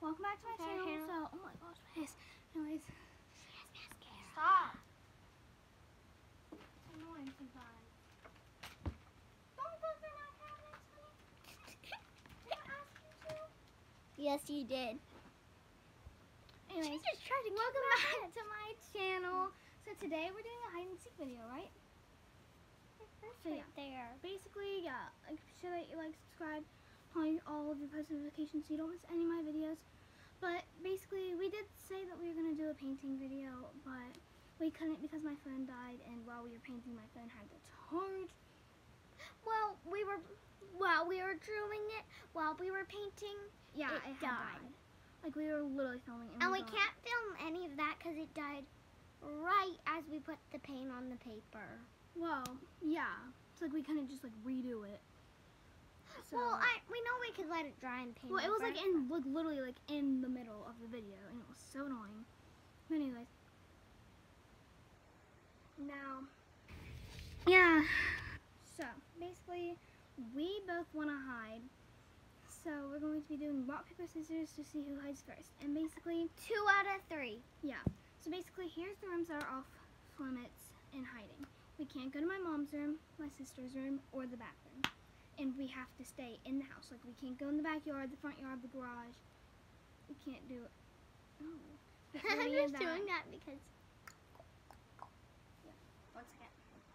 welcome back to my channel. So, oh my gosh, my face. Anyways, Stop. It's annoying sometimes. Don't go through my cabinets, honey. Did I ask you to? Yes, you did. Anyways, She just tried to welcome back to my channel. So today we're doing a hide and seek video, right? So yeah, There. basically, yeah, make sure that you like, subscribe, on all of your post notifications so you don't miss any of my videos. But basically, we did say that we were going to do a painting video, but we couldn't because my phone died, and while we were painting, my phone had to charge. Well, we were drawing it while we were painting. Yeah, it had died. Like, we were literally filming. And we can't film any of that because it died right as we put the paint on the paper. Well, yeah. It's like we couldn't just, like, redo it. So, Well, we know we could let it dry and paint. well, it was like literally like in the middle of the video, and it was so annoying. But anyways, now, yeah. So basically, we both want to hide. So we're going to be doing rock paper scissors to see who hides first. And basically, 2 out of 3. yeah. So basically, here's the rooms that are off limits in hiding. We can't go to my mom's room, my sister's room, or the back room. And we have to stay in the house. Like, we can't go in the backyard, the front yard, the garage. We can't do it. Oh. I'm just doing that because... Yeah. 1 second.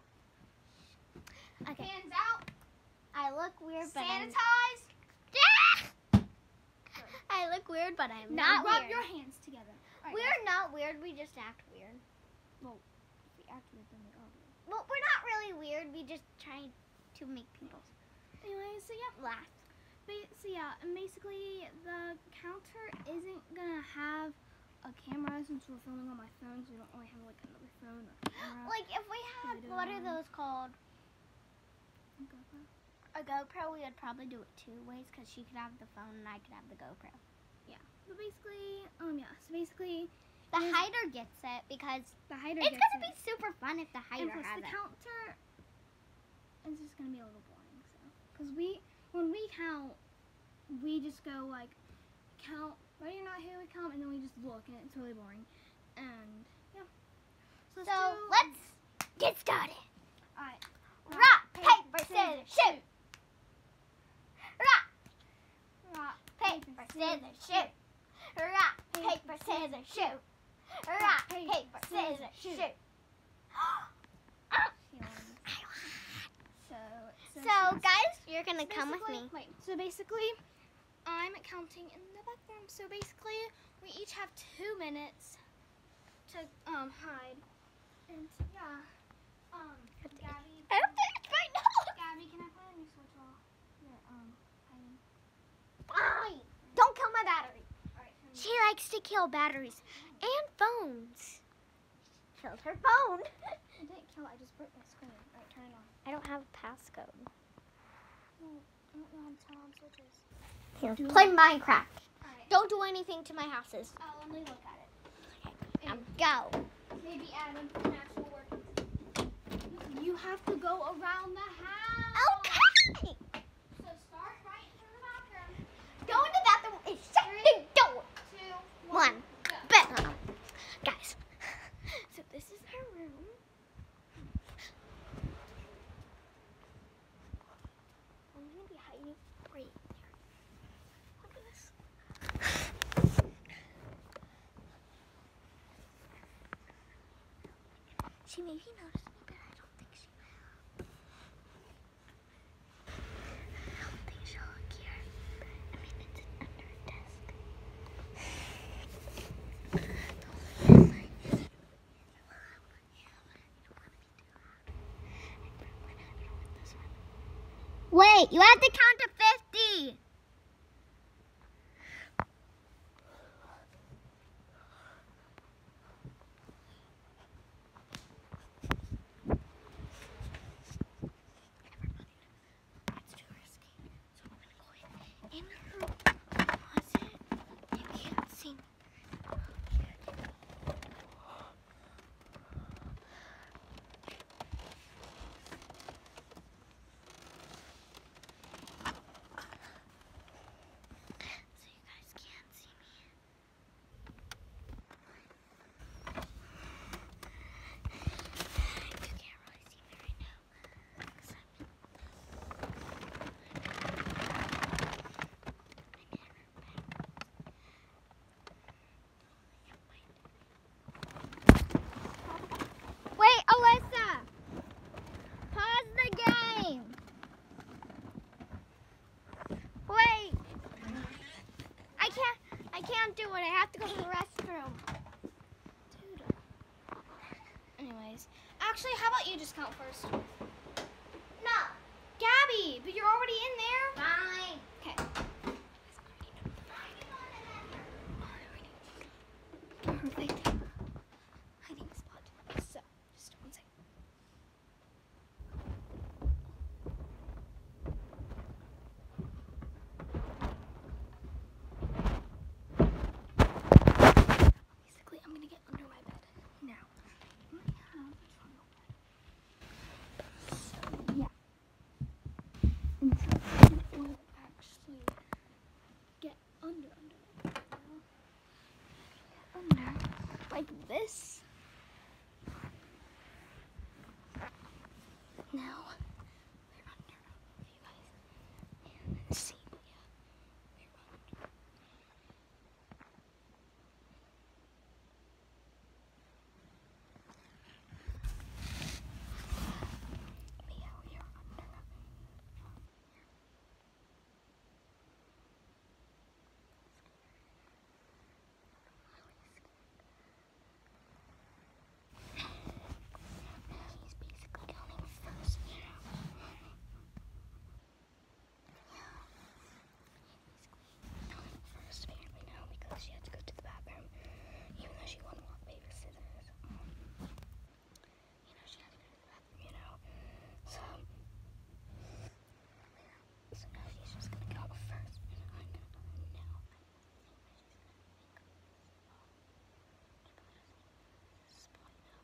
Okay. Hands out. I look weird, but Sanitize. I look weird, but I'm Now not rub weird. your hands together. All right, We're not weird. We just act weird. Well, if we act weird, then we are weird. Well, we're not really weird. We just try to make people Anyway, so yeah. laugh. So yeah, and basically the counter isn't gonna have a camera since we're filming on my phone, so we don't really have like another phone or camera. Like if we had, what are those called? GoPro. A GoPro, we would probably do it 2 ways because she could have the phone and I could have the GoPro. Yeah. But basically, yeah. So basically, The hider gets it because the hider. it's gets gonna be super fun if the hider and plus has the it. counter is just gonna be a little boring. So, because when we count, we just go like count. Ready or not, here we come, and then we just look, and it's really boring. And yeah. So let's get started. All right. Rock, paper, scissors, shoot. Rock, paper, scissors, shoot. Rock, paper, scissors, shoot. Rock, paper, scissors, shoot. So guys, you're gonna come with me. Wait. So basically, I'm counting in the back room. So basically, we each have 2 minutes to hide. And yeah, Gabby. I don't think it's my nose. Gabby, can I put a new switch off? Your hiding. Fine. Don't kill my battery. All right. She likes to kill batteries and phones. Killed her phone. I didn't kill it. I just broke my screen. All right, turn it on. I don't have a passcode. No, I don't know how to turn on switches. Here, play Minecraft. All right. Don't do anything to my houses. I'll only look at it. Now go. Maybe Adam can actually work. You have to go around the house. Okay. So start right in the bathroom. Go in the bathroom and shut the door. 2, 1. go. Guys, so this is her room. I'm gonna be hiding right here. Look at this. She maybe noticed me, but I don't think she will. I don't think she'll look here. I mean, it's under a desk. Wait, you have to count to 50. That's too risky. So I'm gonna go in her closet. You can't see me. can't do it. I have to go to the restroom. Dude. Anyways. Actually, how about you just count first? No. Gabby, but you're already in there. Fine. Okay. Perfect. Hiding spot. So, just one second. Basically, I'm gonna get under my bed now. I have a trundle bed. So, yeah. And so, it will actually get under my bed now. Under like this. Now we're under. If you guys can see, but yeah, we're under. But yeah, we are under. He's basically going first. First apparently now because she had to go to the bathroom, even though she won rock, paper, scissors. She had to go to the bathroom, So now she's just gonna go first, and I'm gonna go now. Spot now.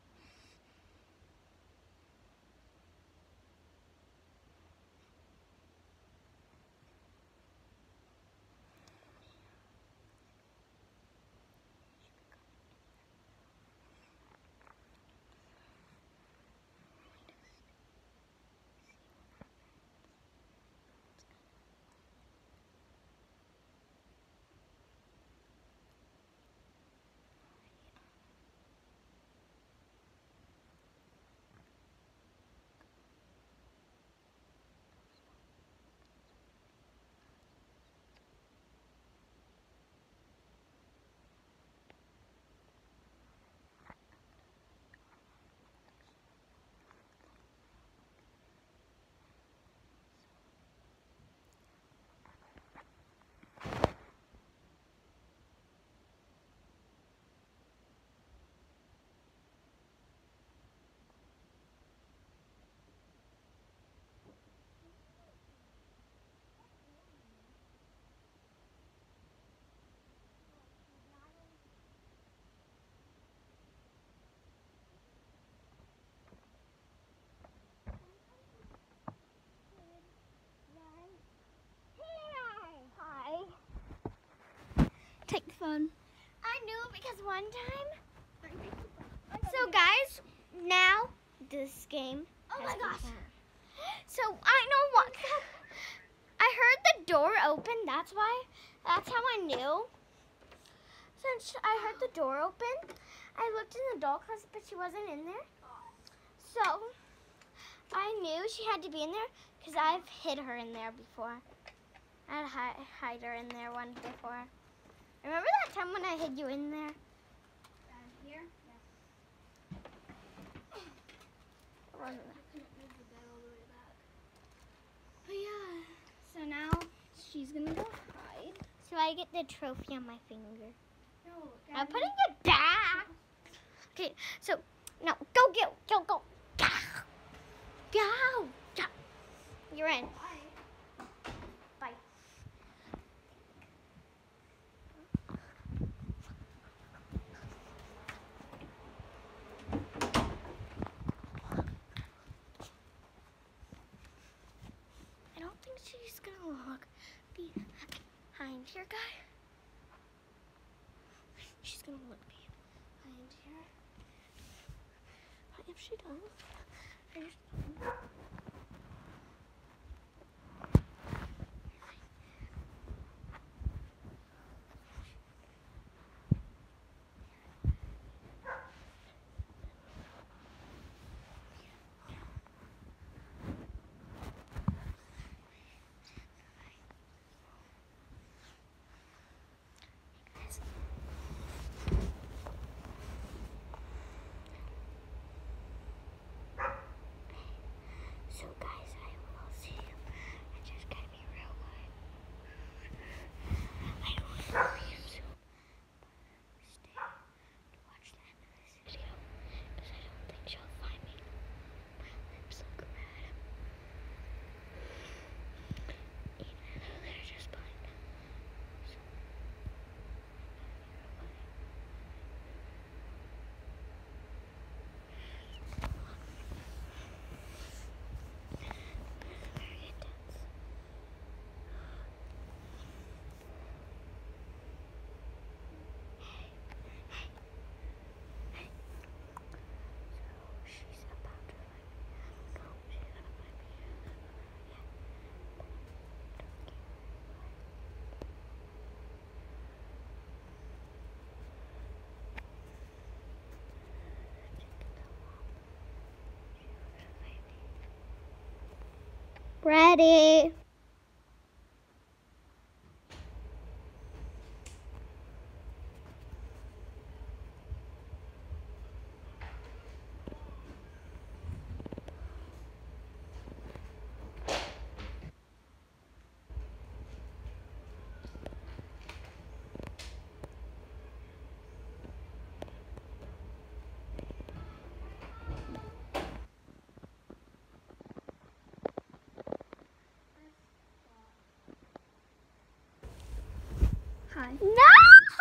Hi. Take the phone. I knew because one time. So guys, now this game. Oh my gosh. So I know what. I heard the door open. That's why. That's how I knew. Since I heard the door open, I looked in the doll closet, but she wasn't in there. So I knew she had to be in there because I've hid her in there before. I'd hide her in there once before. Remember that time when I hid you in there? Here? Or wasn't I couldn't move the bed all the way back. But yeah, so now she's gonna go hide. So I get the trophy on my finger. No, I'm putting it back. Okay, so now go. Go. You're in. Bye. I don't think she's gonna look behind here, guy. She's gonna look behind here. But if she does, I just. Ready. Hi. No!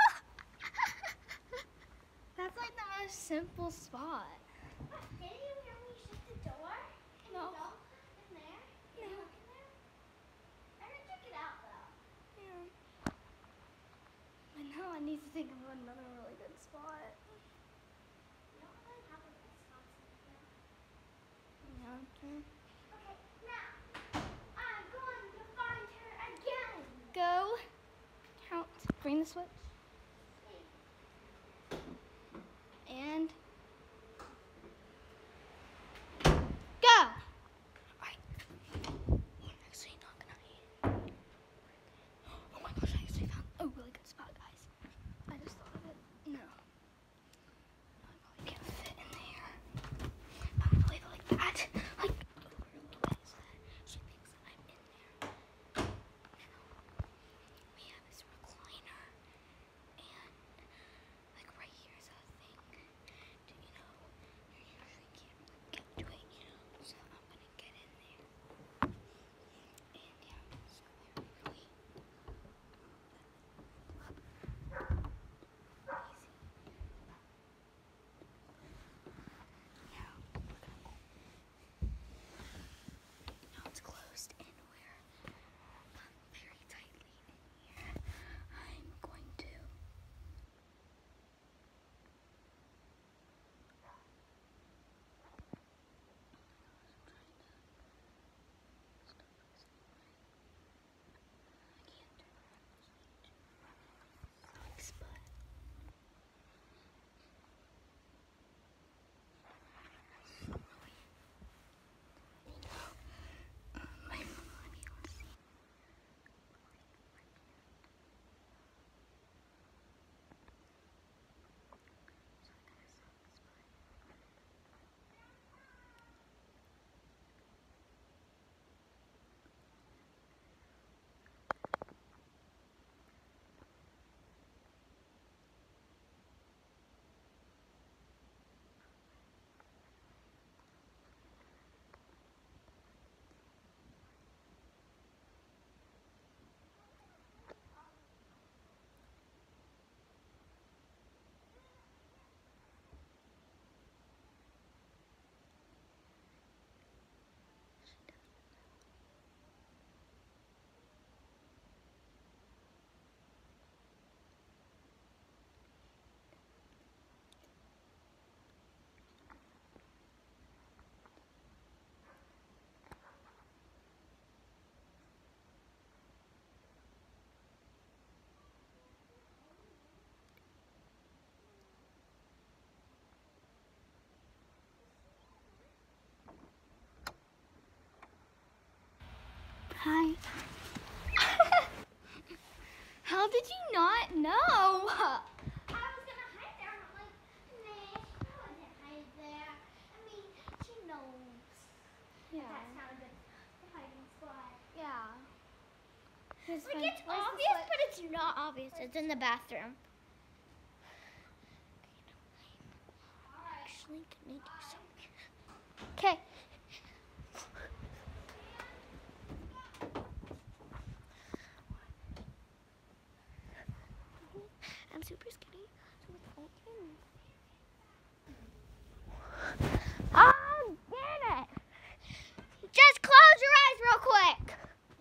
That's like the most simple spot. Did you hear me shut the door? No. In there? No. Look in there? I heard you get out though. Yeah. But now I need to think of another really good spot. You don't really have a good spot here. Yeah, okay. Okay, now I'm going to find her again. Go. Count. Bring the switch. And go. Alright. I'm actually not gonna eat. Oh my gosh, I actually found a really good spot, guys. I just thought of it. No. I probably can't fit in there. I'm gonna leave it like that. Like over a little bit so that she thinks that I'm in there. Now we have this recliner. And like right here is a thing. You know, you usually can't really get to it, you know. So I'm gonna get in there. And yeah, so they're really easy. Now it's closed and we're very tightly in here. I'm going to Hi. How did you not know? I was gonna hide there, and I'm like, nah, she wouldn't hide there. I mean, she knows. Yeah. That's not a good hiding spot. Yeah. Like, it's obvious, but it's not obvious. It's in the bathroom. Actually, can I do something? Okay. I'm super skinny, so it's okay. Oh, damn it! Just close your eyes real quick.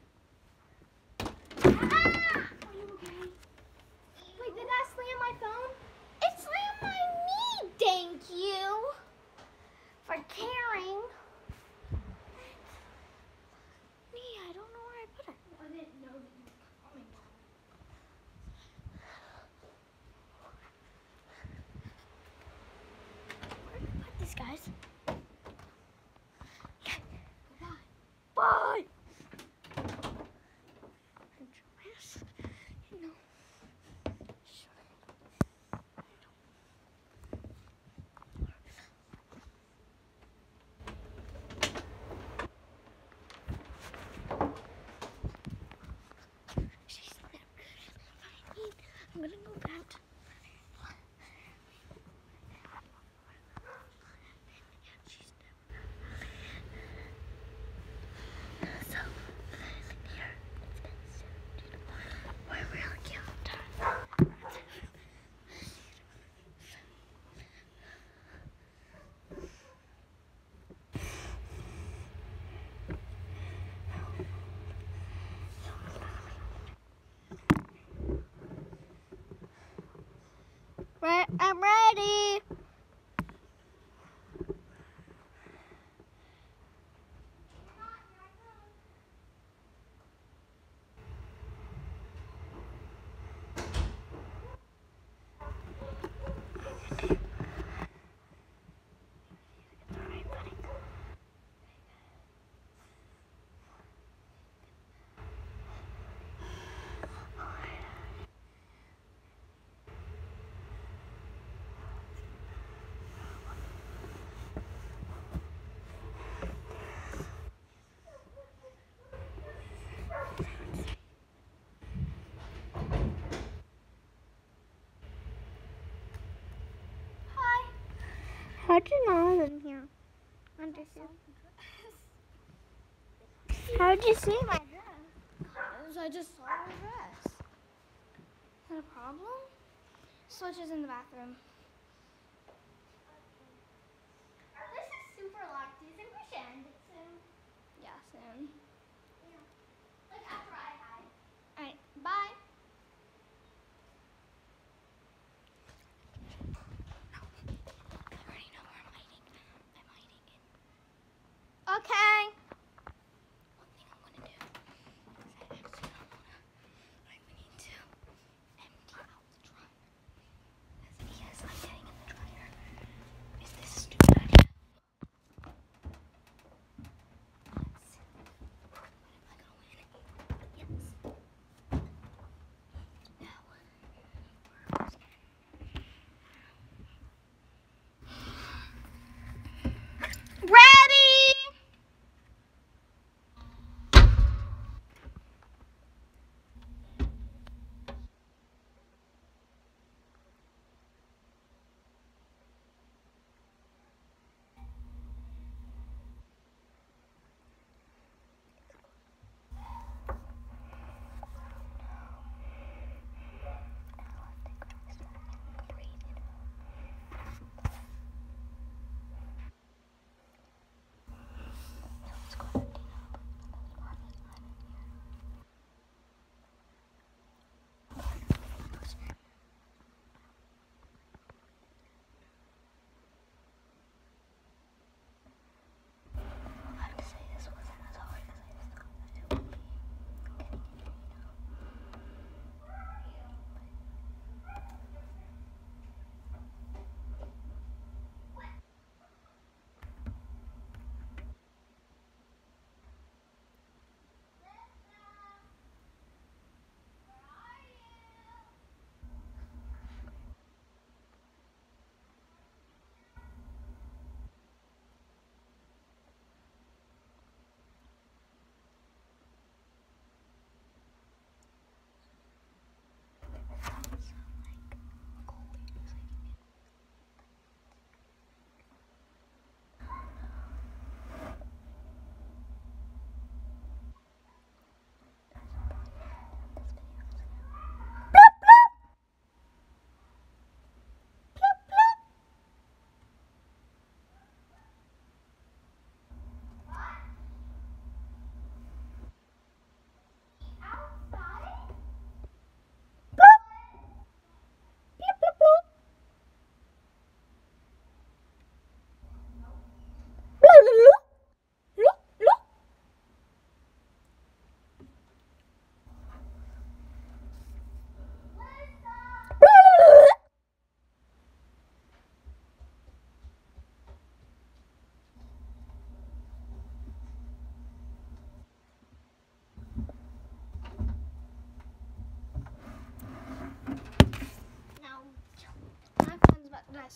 Ah! Are you okay? Wait, did that slam my phone? It slammed my knee, thank you for caring. Me, I don't know where I put it. I didn't know that you were coming. just, you know. She's never fine. I'm gonna go out. So, here, we're really cute. Right, I'm ready. Hi. How'd you know I was in here? How'd you see my dress? I just saw your dress. Is that a problem? Switch is in the bathroom. This is super locked. Do you think we should end it soon? Yeah, soon. Yeah. Like after I hide. Alright, bye. I already know where I'm hiding. I'm hiding in. Okay. One thing I'm gonna do is I actually don't wanna. Like we need to empty out the dryer. Because I'm getting in the dryer. Is this a stupid idea? Yes. But am I gonna win? Yes. Now. Ready?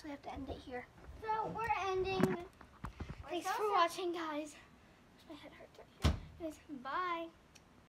so we have to end it here. So we're ending. Thanks for watching, guys. My head hurts right here. Anyways, bye.